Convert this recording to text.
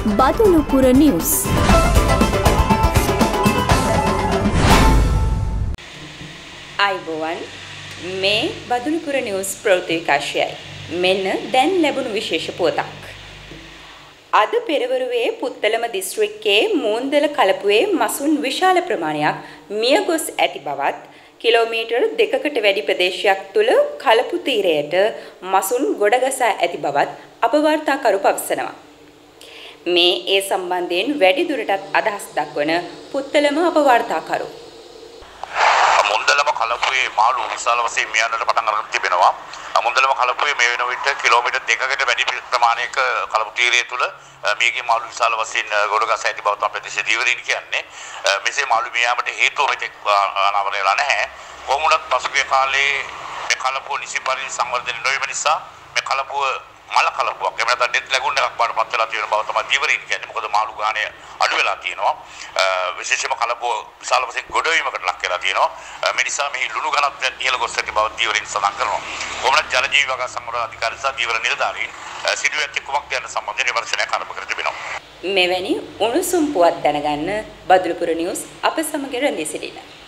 බදුලුපුර news. අයිබෝවන් මේ බදුලුපුර news ප්‍රවෘත්තිකාශයයි. මෙන්න දැන් ලැබුණු විශේෂ පුවතක්. අද පෙරවරුවේ පුත්තලම දිස්ත්‍රික්කයේ මූන්දල කලපුවේ මසුන් විශාල ප්‍රමාණයක් මියගොස් ඇති බවත් කිලෝමීටර් 2කට වැඩි ප්‍රදේශයක් තුල කලපු තීරයට මසුන් ගොඩගසා ඇති බවත් අප වාර්තාකරු පවසනවා. මේ ඒ සම්බන්ධයෙන් වැඩි දුරටත් අදහස් දක්වන පුත්තලම අප වාර්තාකරු මුන්දලම කලපුවේ මාළු විශාල වශයෙන් මියන්නට පටන් අරගෙන තිබෙනවා. මුන්දලම කලපුවේ මේ වෙන විට කිලෝමීටර් 2කට වැඩි ප්‍රමාණයක කලපු තීරය තුල මේකේ මාළු විශාල වශයෙන් ගොඩගසා ඇති බව තමයි ප්‍රදේශ දීවරීන් කියන්නේ. මෙසේ මාළු මියාමට හේතුව මෙතෙක් අනාවරණය වෙලා නැහැ. කොහොමුණත් පසුගිය කාලේ මේ කලපුව නිසි පරිදි සංවර්ධනය නොවීම නිසා මේ කලපුව මල කලපුවක් එහෙම නැත්නම් ඩෙත් ලැගුන් එකක් බාටපත් වෙලා තියෙන බව තමයි දීවරීන් කියන්නේ. මොකද මාළු ගාණය අඩු වෙලා තියෙනවා. විශේෂයෙන්ම කලපුව විශාල වශයෙන් ගොඩවීමකට ලක් වෙලා තියෙනවා. මේ නිසා මෙහි ලුණු ඝනත්වය ඉහළ ගොස් ඇති බව දීවරීන් සඳහන් කරනවා. කොහොමද ජල ජීවි වගා සංවර්ධන අධිකාරී සහ දීවර නිලධාරීන් සිදුවෙච්ච කුමක්ද යන සම්බන්ධයෙන් විමර්ශනයක් ආරම්භ කර තිබෙනවා. මෙවැනි උණුසුම් පුවත් දැනගන්න බදුලුපුර නිවුස් අප සමග රැඳී සිටින්න.